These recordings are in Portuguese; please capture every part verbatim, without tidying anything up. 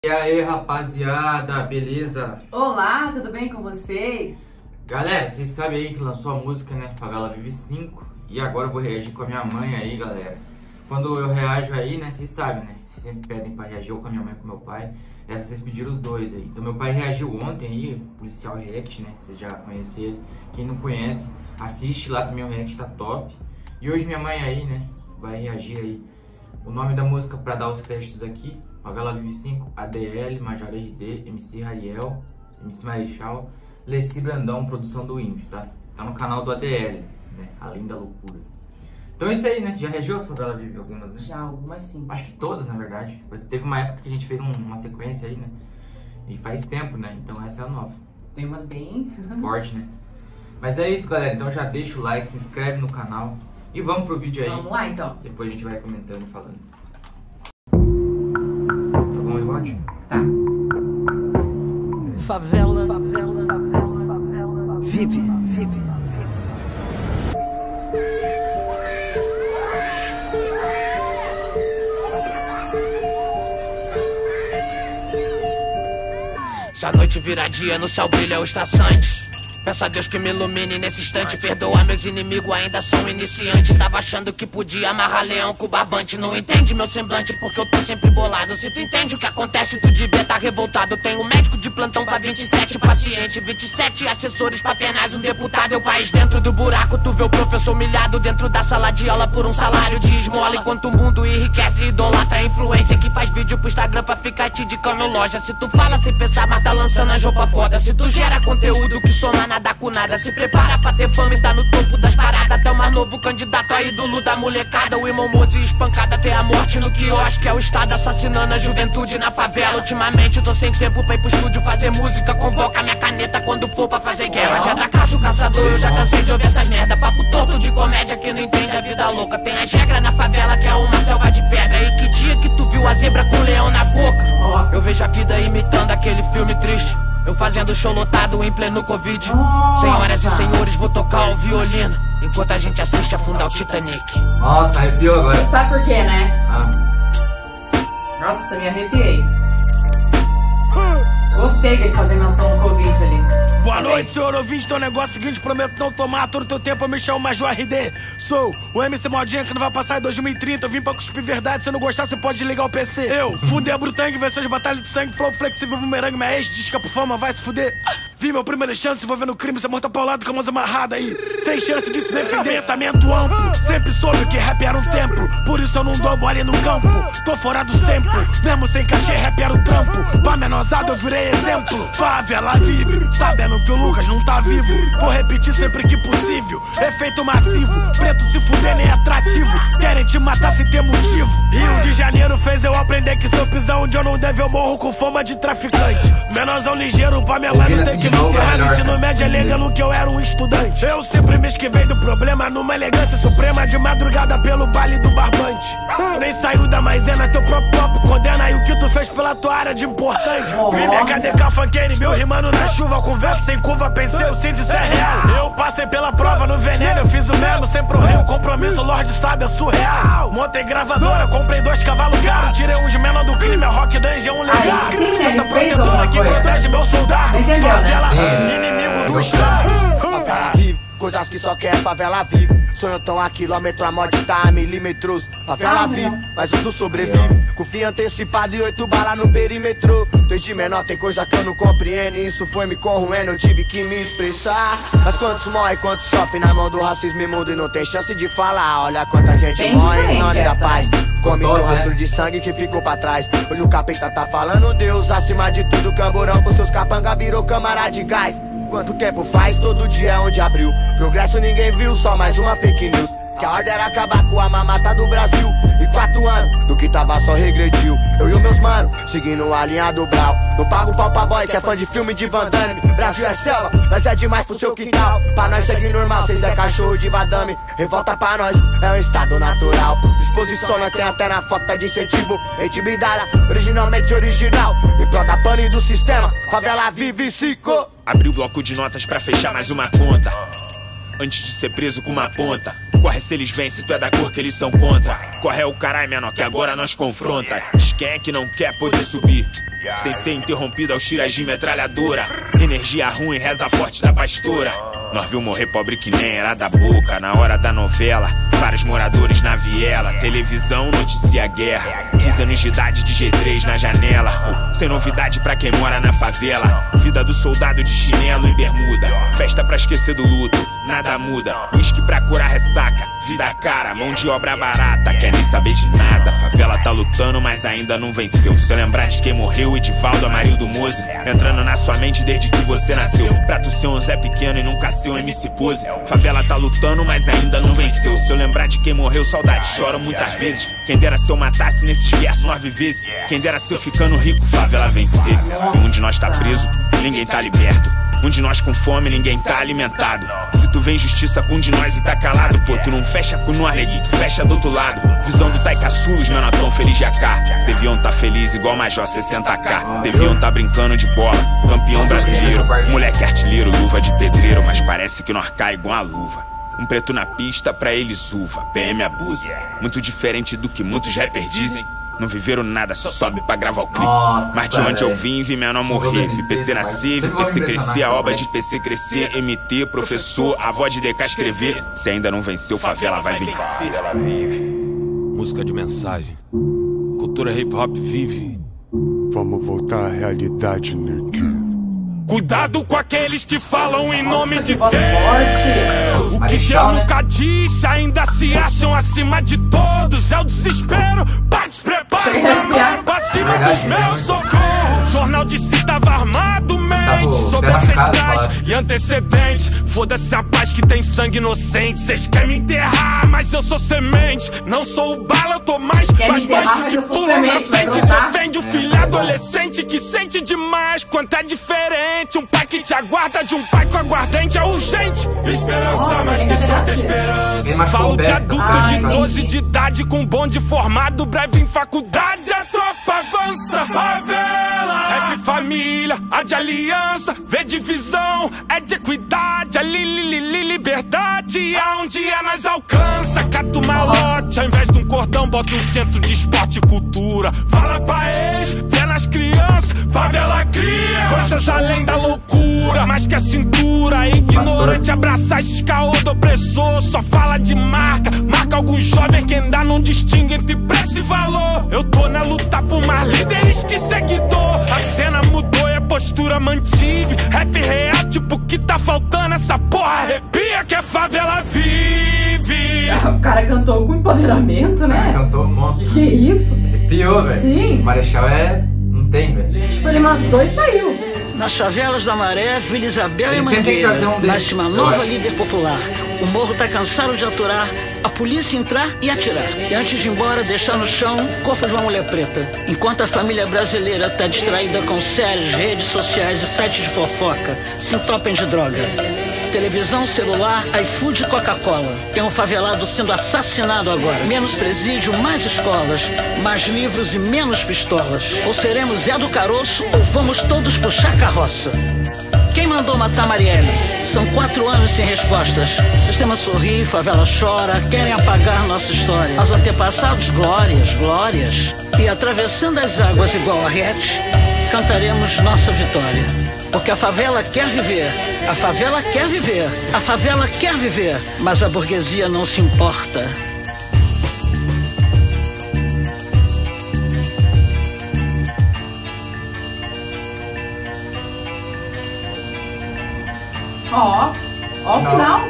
E aí, rapaziada, beleza? Olá, tudo bem com vocês? Galera, vocês sabem aí que lançou a música, né? Favela Vive cinco. E agora eu vou reagir com a minha mãe aí, galera. Quando eu reajo aí, né? Vocês sabem, né? Vocês sempre pedem pra reagir ou com a minha mãe ou com meu pai. Essa vocês pediram os dois aí. Então meu pai reagiu ontem aí, Policial React, né? Vocês já conhecem ele. Quem não conhece, assiste lá também, o React tá top. E hoje minha mãe aí, né? Vai reagir aí. O nome da música pra dar os créditos aqui: Favela Vive cinco, A D L, Major R D, M C Rariel, M C Marechal, Leci Brandão, produção do Índio, tá? Tá no canal do A D L, né? Além da loucura. Então é isso aí, né? Você já reagiu as Favela Vive algumas, né? Já, algumas sim. Acho que todas, na verdade. Mas teve uma época que a gente fez um, uma sequência aí, né? E faz tempo, né? Então essa é a nova. Tem umas bem... forte, né? Mas é isso, galera. Então já deixa o like, se inscreve no canal. E vamos pro vídeo aí. Vamos lá, então. Depois a gente vai comentando e falando. Tá bom, Ivote? Tá. Favela, favela, favela, favela, vive, vive. Se a noite vira dia, no céu brilha os traçantes. Peço a Deus que me ilumine nesse instante. Perdoa meus inimigos, ainda sou um iniciante. Tava achando que podia amarrar leão com barbante. Não entende meu semblante porque eu tô sempre bolado. Se tu entende o que acontece, tu devia tá revoltado. Eu tenho um médico de plantão pra vinte e sete paciente, vinte e sete assessores pra apenas um deputado. Eu país dentro do buraco, tu vê o professor humilhado dentro da sala de aula por um salário de esmola. Enquanto o mundo enriquece e idolatra a influência que faz vídeo pro Instagram pra ficar te indicando loja. Se tu fala sem pensar, mas tá lançando as roupas foda. Se tu gera conteúdo que soma nada com nada, se prepara pra ter fama e tá no topo das paradas. Até o mais novo candidato a ídolo da molecada. O irmão moço e espancada até a morte no quiosque. É o estado assassinando a juventude na favela. Ultimamente eu tô sem tempo pra ir pro estúdio fazer música. Convoca minha caneta quando for pra fazer guerra. Já da caça o caçador, eu já cansei de ouvir essas merda. Papo torto de comédia que não entende a vida louca. Tem as regras na favela que é uma selva de pedra. E que dia que tu viu a zebra com o leão na boca? Nossa. Eu vejo a vida imitando aquele filme triste. Eu fazendo show lotado em pleno Covid. Nossa. Senhoras e senhores, vou tocar o violino enquanto a gente assiste afundar o Titanic. Nossa, arrepiou agora. Sabe por quê, né? Ah. Nossa, me arrepiei. Gostei dele fazer menção no Covid ali. Boa noite, senhor ouvinte, então o negócio seguinte, prometo não tomar todo o teu tempo. Eu me chamo Major R D, sou o M C Modinha que não vai passar em dois mil e trinta. Eu vim pra cuspir verdade, se não gostar você pode ligar o P C. Eu fundei a Brutang, versões de batalha de sangue, flow flexível, bumerangue, minha ex, disca por fama, vai se fuder. Vi meu primeiro chance envolvendo crime, você morta paulado com a mãos amarrada aí, sem chance de se defender. Pensamento amplo, sempre soube que rap era um templo, por isso eu não dou mole no campo. Tô fora do sempre, mesmo sem cachê, rap era o trampo. Pra menosada eu virei exemplo. Favela vive, sabendo que o Lucas não tá vivo. Vou repetir sempre que possível. Efeito massivo, preto se fuder nem atrativo. Querem te matar sem ter motivo. Rio de Janeiro fez eu aprender que se eu pisar onde eu não deve eu morro com fama de traficante. Menorzão ligeiro pra minha mãe não ter que me enterrar. No ensino médio alegando que eu era um estudante. Eu sempre me esquivei do problema numa elegância suprema. De madrugada pelo baile do barbante. Tu nem saiu da maisena, teu próprio papo condena. E o que tu fez pela tua área de importante. Vi minha K D K funkeiro, meu rimando na chuva. Conversa sem curva, pensei, eu sinto isso é real. Eu passei pela prova no veneno, eu fiz o mesmo. Sempre honrei o compromisso, o Lorde sabe, é surreal. Montei gravadora, comprei dois cavalos caros. Tirei uns menor do crime, a Rock Dungeon um legal. Aí sim, né? Ele fez Protetora alguma que coisa. protege meu soldado. Entendeu, Favela, né? inimigo do Estado. Favela vive, coisas que só quer favela vive. Sonho tão a quilômetro, a morte tá a milímetros. Favela vive, mas eu não sobrevive. Com fim antecipado e oito balas no perímetro. Desde menor tem coisa que eu não compreendo. E isso foi me corroendo, eu tive que me expressar. Mas quantos morrem, quantos sofrem na mão do racismo imundo e não tem chance de falar. Olha quanta gente Bem morre em diferente nome da essa. paz. Come seu Todos, rastro né? de sangue que ficou pra trás. Hoje o capeta tá falando Deus acima de tudo. Camburão pros seus capanga virou câmara de gás. Quanto tempo faz? Todo dia é onde abriu. Progresso ninguém viu, só mais uma fake news. Que a ordem era acabar com a mamata do Brasil. E quatro anos do que tava só regrediu. Eu e os meus mano, seguindo a linha do Brau. Não pago pau pra boy que é fã de filme de Van Damme. Brasil é selva, nós é demais pro seu quintal. Pra nós seguir normal, cês é cachorro de vadame. Revolta pra nós, é um estado natural. Disposição nós tem até na foto de incentivo. Intimidada, originalmente original. Em prol da pane do sistema, favela vive cinco. Abri o bloco de notas pra fechar mais uma conta. Antes de ser preso com uma ponta. Corre se eles vêm, se tu é da cor que eles são contra. Corre é o caralho menor que agora nós confronta. Diz quem é que não quer poder subir. sem ser interrompida aos tiras de metralhadora. Energia ruim, reza forte da pastora. Nós viu morrer pobre que nem era da boca. Na hora da novela, vários moradores na viela. Televisão noticia a guerra. quinze anos de idade de G três na janela. Oh, sem novidade pra quem mora na favela. Vida do soldado de chinelo e bermuda. Festa pra esquecer do luto, nada muda. Whisky pra curar ressaca, vida cara, mão de obra barata. Quer nem saber de nada. Favela tá lutando, mas ainda não venceu. Se eu lembrar de quem morreu, Edivaldo, Amarildo Mose, entrando na sua mente desde que você nasceu. Pra tu ser um Zé Pequeno e nunca ser um M C Pose. Favela tá lutando, mas ainda não venceu. Se eu lembrar de quem morreu, saudade chora muitas vezes. Quem dera se eu matasse nesses versos nós vivesse. Quem dera se eu ficando rico, favela vencesse. Se um de nós tá preso, ninguém tá liberto. Um de nós com fome, ninguém tá alimentado. Se tu vê injustiça com um de nós e tá calado, pô, tu não fecha com nós, neguinho, tu fecha do outro lado. Visão do Taikaçu, os menor tão feliz de A K. Deviam tá feliz igual Major sessenta K. Deviam tá brincando de bola, campeão brasileiro. Moleque artilheiro, luva de pedreiro. Mas parece que nós cai igual a luva. Um preto na pista, pra eles uva. P M abusa, muito diferente do que muitos rappers dizem. Não viveram nada, só sobe pra gravar o clipe. Nossa, mas de onde véio. eu vim, vi menor morrer. Vi P C nascer, vi P C crescer. A obra de P C crescer. M T, professor, avó de D K escrever. Se ainda não venceu, favela vai vencer. Música de mensagem. Cultura hip hop vive. Vamos voltar à realidade, neguinho. Cuidado com aqueles que falam em nome Nossa, de que voz Deus. forte. O que Deus nunca disse, ainda se acham acima de todos. É o desespero, pra despreparo. Também pra cima dos meus socorros. Jornal de si tava armado, mente sobre ancestrais e antecedentes. Foda-se a paz que tem sangue inocente. Cês querem me enterrar, mas eu sou semente. Não sou o bala, eu tô mais. Mas mais do que pula na frente. Defende o filho adolescente que sente demais quanto é diferente. Um pai que te aguarda de um pai com aguardente é urgente. Esperança, mas que solta esperança. Falo de adultos de doze de idade com bonde formado, breve em faculdade. A tropa avança, favela é de família, a de aliança, vê divisão, é de equidade, a li, li, li, liberdade. A um dia nós alcança, cata o malote, ao invés de um cordão bota um centro de esporte e cultura. Fala pra eles, vê nas crianças, favela cria coisas além da loucura, mais que a cintura. Ignorante abraçar esse caô do opressor. Só fala de marca, marca algum jovem que ainda não distingue entre preço e valor. Eu tô na luta por mais líderes que seguidor. A cena mudou e a postura mantive. Rap real, tipo, que tá faltando essa porra. Arrepia que a favela vive. O cara cantou com empoderamento, né? Cantou um monte. Que isso? Arrepiou, velho. Sim. Marechal é... não tem, velho. Tipo, ele mandou e saiu. Nas favelas da Maré, Vila Isabel Ele e sempre tem que Mangueira, fazer um desses. nasce uma nova líder popular. O morro tá cansado de aturar a polícia entrar e atirar. E antes de ir embora, deixar no chão o corpo de uma mulher preta. Enquanto a família brasileira tá distraída com séries, redes sociais e sites de fofoca, se entopem de droga. Televisão, celular, iFood e Coca-Cola. Tem um favelado sendo assassinado agora. Menos presídio, mais escolas. Mais livros e menos pistolas. Ou seremos Zé do Caroço ou vamos todos puxar carroça. Quem mandou matar Marielle? São quatro anos sem respostas. O sistema sorri, favela chora, querem apagar nossa história. Aos antepassados, glórias, glórias. E atravessando as águas igual a Riete, cantaremos nossa vitória. Porque a favela quer viver, a favela quer viver, a favela quer viver, mas a burguesia não se importa. Ó, ó o final.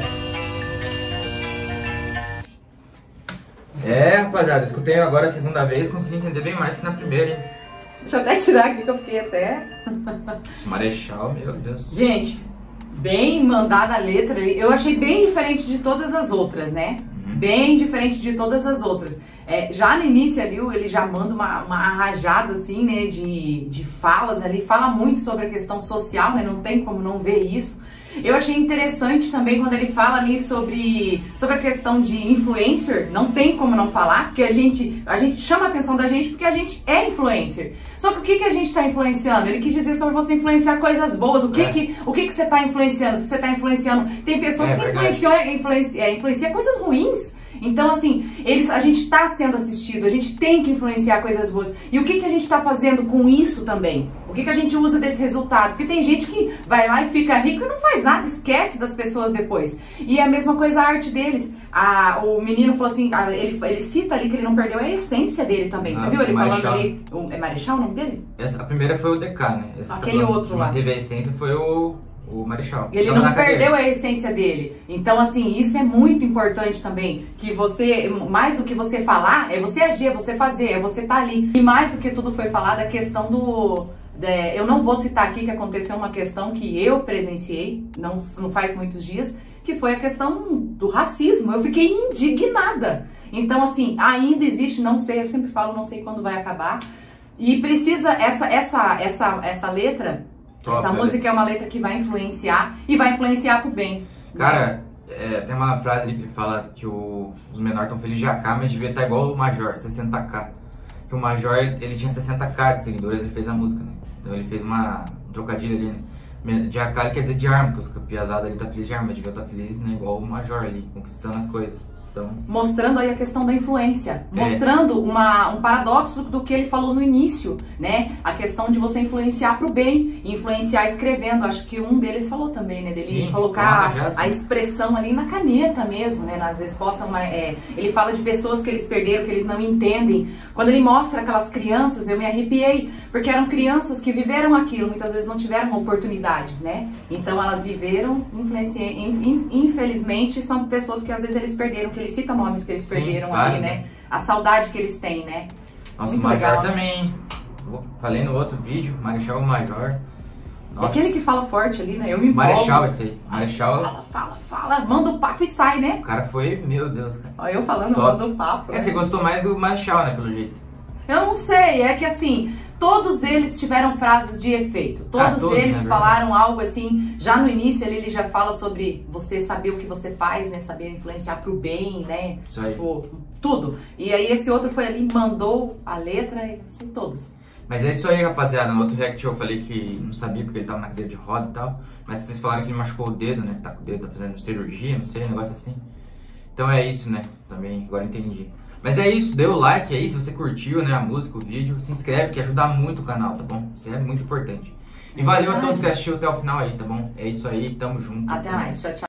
É, rapaziada, escutei agora a segunda vez, consegui entender bem mais que na primeira, hein? Deixa eu até tirar aqui que eu fiquei até... Esse Marechal, meu Deus. Gente, bem mandada a letra. Eu achei bem diferente de todas as outras, né? Uhum. Bem diferente de todas as outras. É, já no início ali, ele já manda uma, uma rajada, assim, né, de, de falas ali. Fala muito sobre a questão social, né? Não tem como não ver isso. Eu achei interessante também quando ele fala ali sobre, sobre a questão de influencer. Não tem como não falar, porque a gente, a gente chama a atenção da gente porque a gente é influencer. Só que o que, que a gente está influenciando? Ele quis dizer sobre você influenciar coisas boas. O que, é. que, o que, que você está influenciando? Se você está influenciando... Tem pessoas é, que influenciam, influencia, é, influencia coisas ruins. Então, assim, eles, a gente tá sendo assistido, a gente tem que influenciar coisas boas. E o que, que a gente tá fazendo com isso também? O que, que a gente usa desse resultado? Porque tem gente que vai lá e fica rico e não faz nada, esquece das pessoas depois. E é a mesma coisa a arte deles. A, o menino falou assim, a, ele, ele cita ali que ele não perdeu a essência dele também. Você ah, viu ele falando ali? O, é Marechal o nome dele? Essa, a primeira foi o D K, né? Essa Aquele outro lá. Quem teve a essência foi o... o Marechal. Ele não perdeu a essência dele. Então, assim, isso é muito importante também. Que você, mais do que você falar, é você agir, é você fazer, é você estar tá ali. E mais do que tudo foi falado, a questão do... De, eu não vou citar aqui que aconteceu uma questão que eu presenciei, não, não faz muitos dias, que foi a questão do racismo. Eu fiquei indignada. Então, assim, ainda existe, não sei, eu sempre falo, não sei quando vai acabar. E precisa, essa, essa, essa, essa letra... Top, essa música é uma letra que vai influenciar e vai influenciar pro bem. Cara, é, tem uma frase ali que fala que o, os menores estão felizes de A K, mas devia estar igual o Major, sessenta K. Que o Major, ele tinha sessenta K de seguidores, ele fez a música, né? Então ele fez uma um trocadilho ali, né? De A K ele quer dizer de arma, porque os piazados ali tá feliz de arma, mas devia estar feliz, né? Igual o Major ali, conquistando as coisas. Então... Mostrando aí a questão da influência, é. mostrando uma, um paradoxo do que ele falou no início, né? A questão de você influenciar pro bem, influenciar escrevendo. Acho que um deles falou também, né? Dele sim, colocar claro, a expressão ali na caneta mesmo, né? Nas respostas, uma, é, ele fala de pessoas que eles perderam, que eles não entendem. Quando ele mostra aquelas crianças, eu me arrepiei, porque eram crianças que viveram aquilo, muitas vezes não tiveram oportunidades, né? Então elas viveram, infelizmente, são pessoas que às vezes eles perderam, que ele cita nomes que eles sim, perderam claro, ali, né? A saudade que eles têm, né? Nossa, muito o Major legal, também. Né? Falei no outro vídeo, Marechal Major. Nossa. Aquele que fala forte ali, né? Eu me empolgo. Marechal esse aí. Marechal. Fala, fala, fala. Manda o papo e sai, né? O cara foi, meu Deus, cara. Ó, eu falando, top. Manda o papo. É, né? Você gostou mais do Marechal, né, pelo jeito. Eu não sei, é que assim, todos eles tiveram frases de efeito. Todos, ah, todos eles né, falaram algo assim, já no início ele, ele já fala sobre você saber o que você faz, né? Saber influenciar pro bem, né? Isso aí. Tipo, tudo. E aí esse outro foi ali, mandou a letra e assim, todos. Mas é isso aí, rapaziada. No outro react eu falei que não sabia porque ele tava na cadeira de roda e tal. Mas vocês falaram que ele machucou o dedo, né? Tá com o dedo, tá fazendo cirurgia, não sei, um negócio assim. Então é isso, né? Também, agora entendi. Mas é isso, dê o like aí se você curtiu, né, a música, o vídeo. Se inscreve que ajuda muito o canal, tá bom? Isso é muito importante. E valeu a todos que assistiram até o final aí, tá bom? É isso aí, tamo junto. Até mais, tchau, tchau.